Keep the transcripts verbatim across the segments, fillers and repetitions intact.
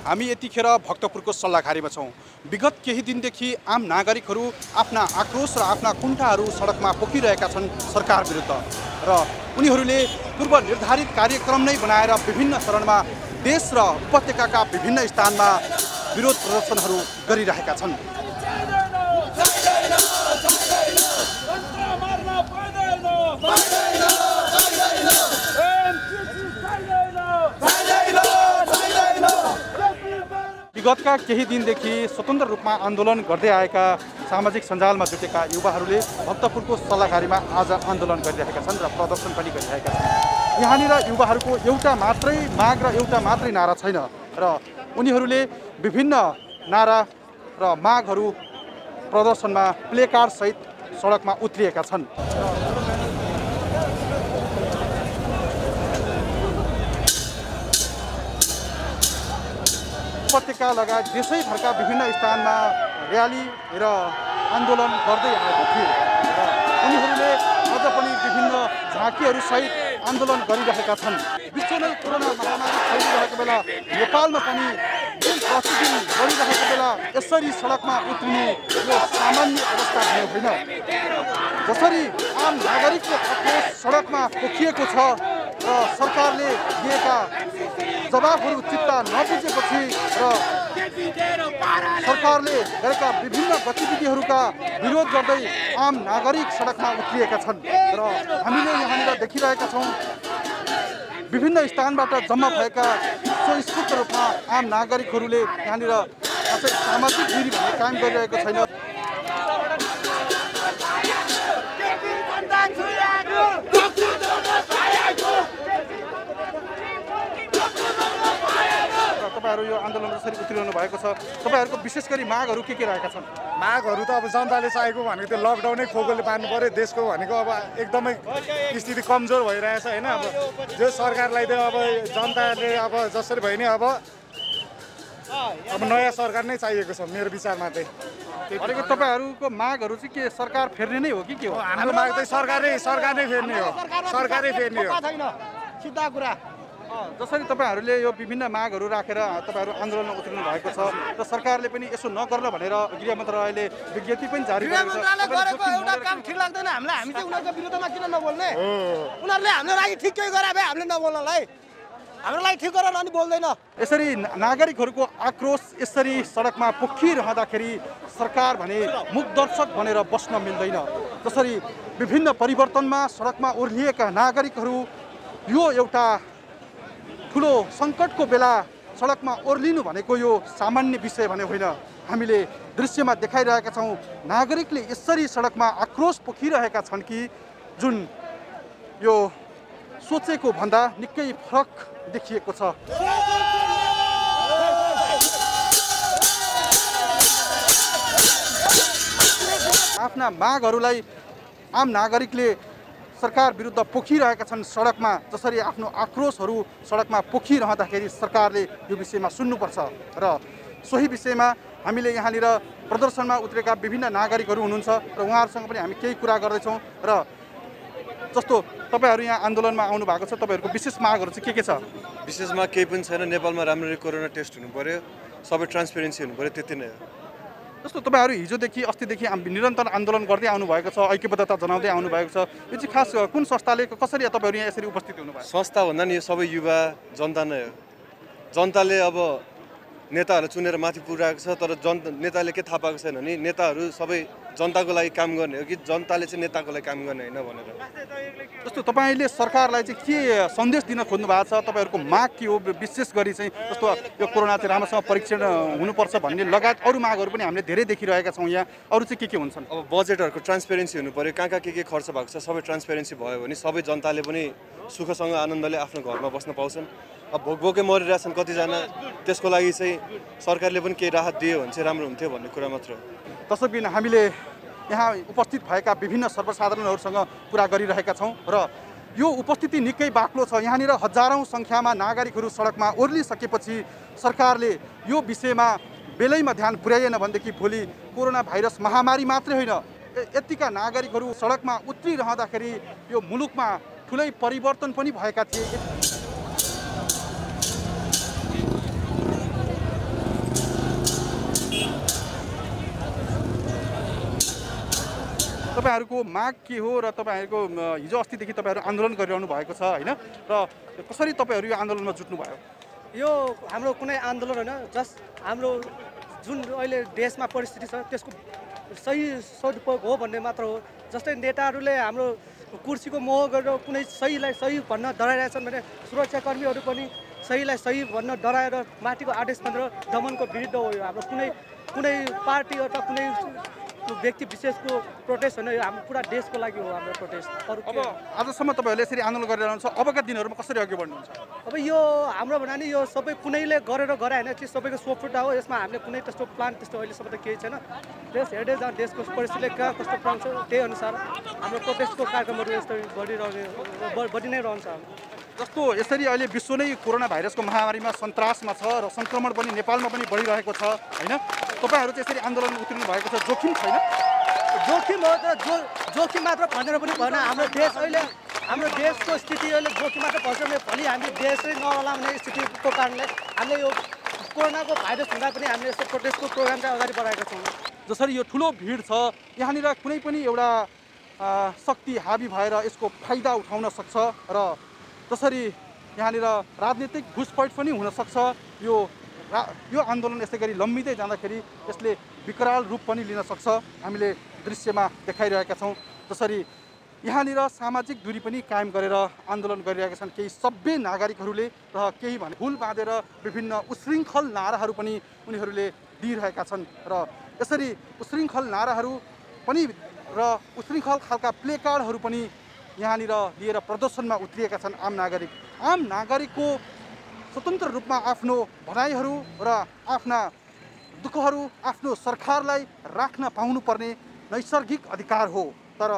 हामी यतिखेर भक्तपुरको सल्लाघारीमा छौँ। विगत केही दिनदेखि आम नागरिकहरू आफ्ना आक्रोश र आफ्ना कुण्ठाहरू सडकमा पोखिरहेका छन् सरकार विरुद्ध र उनीहरूले पूर्व निर्धारित कार्यक्रम नै बनाएर विभिन्न चरणमा देश र उपत्यकाका विभिन्न स्थानमा विरोध प्रदर्शनहरू गरिरहेका छन्। विगतका केही दिनदेखि स्वतन्त्र रूपमा आन्दोलन गर्दै आएका सामाजिक सञ्जालमा जुटेका युवाहरूले भक्तपुरको सल्लाघारीमा आज आन्दोलन गरिरहेका छन् र प्रदर्शन पनि गरिरहेका छन्। यहाँनिर युवाहरूको एउटा मात्रै माग र एउटा मात्रै नारा छैन र उनीहरूले विभिन्न नारा र मागहरू प्रदर्शनमा प्लेकार्ड सहित सडकमा उत्रिएका छन्। उपत्यका लगायत देशैभरका विभिन्न स्थानमा र्याली र आन्दोलन गर्दै आएको थियो र उनीहरूले अझ पनि विभिन्न झाँकीहरू सहित आन्दोलन गरिरहेका छन्। विश्वमै कोरोना महामारी फैलिरहेको बेला नेपालमा पनि प्रतिदिन गरिरहेको बेला यसरी सडकमा उत्रिनु यो सामान्य अवस्था हुने होइन। जसरी आम नागरिकको आक्रोश सडकमा पोखिएको छ र सरकारले दिएका जवाबहरू चित्त नबुझेपछि र सरकारले गरेका विभिन्न गतिविधिहरूका विरोध गर्दै आम नागरिक सडकमा उत्रिएका छन् र हामीले यहाँनिर देखिरहेका छौँ विभिन्न स्थानबाट जम्मा भएका स्वस्फूर्त रूपमा आम नागरिकहरूले यहाँनिर सामाजिक दूरी भन्ने कायम गरिरहेको छैन। तपाईहरु यो आन्दोलन जसरी उत्रिरहनु भएको छ, तपाईहरुको विशेष गरी मागहरू के के रहेका छन्? मागहरू त अब जनताले चाहेको भनेको त्यो लकडाउनै खोगोले पार्नु पर्यो। देशको भनेको अब एकदमै स्थिति कमजोर भइरहेछ हैन। अब जो सरकारलाई त अब जनताले अब जसरी भयो नि अब अब नयाँ सरकार नै चाहिएको छ मेरो विचारमा चाहिँ। भनेको तपाईहरुको मागहरू चाहिँ के सरकार फेर्ने नै हो कि के हो? हाम्रो माग चाहिँ सरकारै सरकार नै फेर्ने हो, सरकारै फेर्ने हो। सिधा कुरा जसरी तपाईहरुले यो विभिन्न मागहरू राखेर तपाईहरु आन्दोलनमा उत्रिनु भएको छ र सरकारले पनि यसो नगर्न भनेर गृह मन्त्रालयले विज्ञप्ति पनि जारी गरेको छ। गरेको एउटा काम ठिक लाग्दैन हामीलाई। हामी चाहिँ उनीहरुको विरुद्धमा किन नबोल्ने? उनीहरुले हाम्रो लागि ठिकै गरे भए हामीले नबोल्नलाई, हाम्रो लागि ठिक गरेर अनि बोल्दैन। यसरी नागरिकहरूको आक्रोश यसरी सडकमा पोखिरहँदाखेरि सरकार भने मुखदर्शक बनेर बस्न मिल्दैन। जसरी विभिन्न परिवर्तनमा सडकमा ओर्लिएका नागरिकहरू यो एउटा ठुलो सङ्कटको बेला सडकमा ओर्लिनु भनेको यो सामान्य विषय भने होइन। हामीले दृश्यमा देखाइरहेका छौँ नागरिकले यसरी सडकमा आक्रोश पोखिरहेका छन् कि जुन यो सोचेको भन्दा निकै फरक देखिएको छ। आफ्ना मागहरूलाई आम नागरिकले सरकार विरुद्ध पोखिरहेका छन् सडकमा। जसरी आफ्नो आक्रोशहरू सडकमा पोखिरहँदाखेरि सरकारले यो विषयमा सुन्नुपर्छ र सोही विषयमा हामीले यहाँनिर प्रदर्शनमा उत्रेका विभिन्न नागरिकहरू हुनुहुन्छ र उहाँहरूसँग पनि हामी केही कुरा गर्दैछौँ। र जस्तो तपाईहरु यहाँ आन्दोलनमा आउनु भएको छ, तपाईहरुको विशेष मागहरू चाहिँ के के छ? विशेषमा केही पनि छैन। नेपालमा राम्ररी कोरोना टेस्ट हुनु पर्यो, सबै ट्रान्सपेरेन्सी हुनु पर्यो, त्यति नै हो। जस्तो तपाईहरु हिजोदेखि अस्तिदेखि निरन्तर आन्दोलन गर्दै आउनु भएको छ, ऐक्यबद्धता जनाउँदै आउनु भएको छ। यो चाहिँ खास कुन संस्थाले कसरी तपाईँहरू यहाँ यसरी उपस्थित हुनुभयो? संस्था भन्दा नि यो सबै युवा जनता नै हो। जनताले अब नेताहरू चुनेर माथि पुर्याएको छ, तर जन नेताले के थाहा पाएको छैन नि नेताहरू सबै जनताको लागि काम गर्ने हो कि जनताले चाहिँ नेताको लागि काम गर्ने होइन भनेर। जस्तो तपाईँले सरकारलाई चाहिँ के सन्देश दिन खोज्नु भएको छ? तपाईँहरूको माग के हो विशेष गरी चाहिँ? जस्तो यो कोरोना चाहिँ राम्रोसँग परीक्षण हुनुपर्छ भन्ने लगायत अरू मागहरू पनि हामीले धेरै देखिरहेका छौँ यहाँ। अरू चाहिँ के के हुन्छन्? अब बजेटहरूको ट्रान्सपेरेन्सी हुनु पर्यो, कहाँ कहाँ के के खर्च भएको छ सबै ट्रान्सपेरेन्सी भयो भने सबै जनताले पनि सुखसँग आनन्दले आफ्नो घरमा बस्न पाउँछन्। अब भोक भोकै मरिरहेछन् कतिजना, त्यसको लागि चाहिँ सरकारले पनि केही राहत दियो भने चाहिँ राम्रो हुन्थ्यो भन्ने कुरा मात्र हो। तसर्थ हामीले यहाँ उपस्थित भएका विभिन्न सर्वसाधारणहरूसँग कुरा गरिरहेका छौँ र यो उपस्थिति निकै बाक्लो छ। यहाँनिर हजारौँ सङ्ख्यामा नागरिकहरू सडकमा ओर्लिसकेपछि सरकारले यो विषयमा बेलैमा ध्यान पुर्याएन भनेदेखि भोलि कोरोना भाइरस महामारी मात्रै होइन, यतिका नागरिकहरू सडकमा उत्रिरहँदाखेरि यो मुलुकमा ठुलै परिवर्तन पनि भएका थिए। तपाईँहरूको माग के हो र तपाईँहरूको हिजो अस्तिदेखि तपाईँहरू आन्दोलन गरिरहनु भएको छ होइन र कसरी तपाईँहरू यो आन्दोलनमा जुट्नुभयो? यो हाम्रो कुनै आन्दोलन होइन, जस्ट हाम्रो जुन अहिले देशमा परिस्थिति छ त्यसको सही सदुपयोग हो भन्ने मात्र हो। जस्तै नेताहरूले हाम्रो कुर्सीको मोह गरेर कुनै सहीलाई सही भन्न डराइरहेछन् भने सुरक्षाकर्मीहरू पनि सहीलाई सही भन्न डराएर माथिको आदेश भनेर दमनको विरुद्ध हो। यो हाम्रो कुनै कुनै पार्टी अथवा कुनै व्यक्ति विशेषको प्रोटेस्ट होइन, यो हाम्रो पुरा देशको लागि हो हाम्रो प्रोटेस्ट। अरू अब आजसम्म तपाईँहरूले यसरी आन्दोलन गरिरहनुहुन्छ, अबका दिनहरूमा कसरी अघि बढ्नुहुन्छ? अब यो हाम्रो भनाइ नि यो सबै कुनैले गरेर गराए होइन, त्यो सबैको सोफुटा हो। यसमा हामीले कुनै त्यस्तो प्लान त्यस्तो अहिलेसम्म त केही छैन। देश हेर्दै जाँ देशको परिस्थितिले कहाँ कस्तो पाउँछ त्यही अनुसार हाम्रो प्रोटेस्टको कार्यक्रमहरू यस्तो बढिरहने बढी नै रहन्छ। जस्तो यसरी अहिले विश्व नै कोरोना भाइरसको महामारीमा सन्तासमा छ र सङ्क्रमण पनि नेपालमा पनि बढिरहेको छ होइन, तपाईँहरू चाहिँ यसरी आन्दोलनमा उत्रिनु भएको छ, जोखिम छैन? जोखिम हो तर जो जोखिम मात्र भनेर पनि भएन। हाम्रो देश अहिले हाम्रो देशको स्थिति अहिले जोखिम मात्र पर्छ भने भोलि हामी देशै नहलाउने स्थितिको कारणले हामीले यो कोरोनाको भाइरस हुँदा पनि हामीले यस्तो प्रोटेस्टको प्रोग्राम चाहिँ अगाडि बढाएका छौँ। जसरी यो ठुलो भिड छ यहाँनिर कुनै पनि एउटा शक्ति हाबी भएर यसको फाइदा उठाउन सक्छ र जसरी यहाँनिर राजनीतिक घुसपैठ पनि हुनसक्छ। यो रा यो आन्दोलन यसै गरी लम्बिँदै जाँदाखेरि यसले विकराल रूप पनि लिन सक्छ। हामीले दृश्यमा देखाइरहेका छौँ जसरी यहाँनिर सामाजिक दूरी पनि कायम गरेर आन्दोलन गरिरहेका छन् केही सभ्य नागरिकहरूले र केही भने हुल बाँधेर विभिन्न उशृङ्खल नाराहरू पनि उनीहरूले दिइरहेका छन् र यसरी उशृङ्खल नाराहरू पनि र उशृङ्खल खालका प्ले कार्डहरू पनि यहाँनिर लिएर प्रदर्शनमा उत्रिएका छन् आम नागरिक। आम नागरिकको स्वतन्त्र रूपमा आफ्नो भनाइहरू र आफ्ना दुःखहरू आफ्नो सरकारलाई राख्न पाउनुपर्ने नैसर्गिक अधिकार हो। तर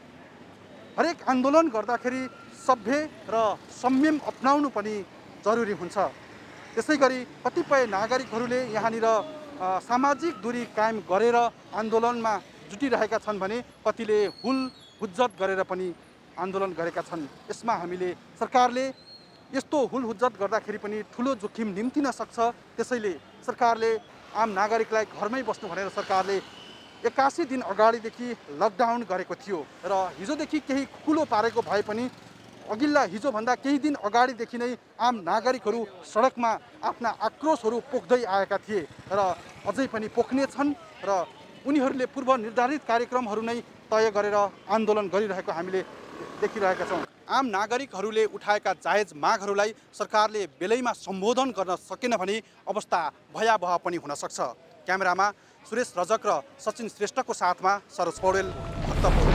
हरेक आन्दोलन गर्दाखेरि सभ्य र संयम अपनाउनु पनि जरुरी हुन्छ। त्यसै गरी कतिपय नागरिकहरूले यहाँनिर सामाजिक दूरी कायम गरेर आन्दोलनमा जुटिरहेका छन् भने कतिले हुल हुज्जत गरेर पनि आन्दोलन गरेका छन्। यसमा हामीले सरकारले यस्तो हुल हुज्जत गर्दाखेरि पनि ठुलो जोखिम निम्तिन सक्छ। त्यसैले सरकारले आम नागरिकलाई घरमै बस्नु भनेर सरकारले एक्कासी दिन अगाडिदेखि लकडाउन गरेको थियो र हिजोदेखि केही खुकुलो पारेको भए पनि अघिल्ला हिजोभन्दा केही दिन अगाडिदेखि नै आम नागरिकहरू सडकमा आफ्ना आक्रोशहरू पोख्दै आएका थिए र अझै पनि पोख्ने छन् र उनीहरूले पूर्व निर्धारित कार्यक्रमहरू नै तय गरेर आन्दोलन गरिरहेको हामीले देखिरहेका छौँ। आम नागरिकहरूले उठाएका जायज मागहरूलाई सरकारले बेलैमा सम्बोधन गर्न सकेन भने अवस्था भयावह पनि हुन सक्छ। क्यामेरामा सुरेश रजक र सचिन श्रेष्ठको साथमा सरोज पौडेल, भक्तपुर।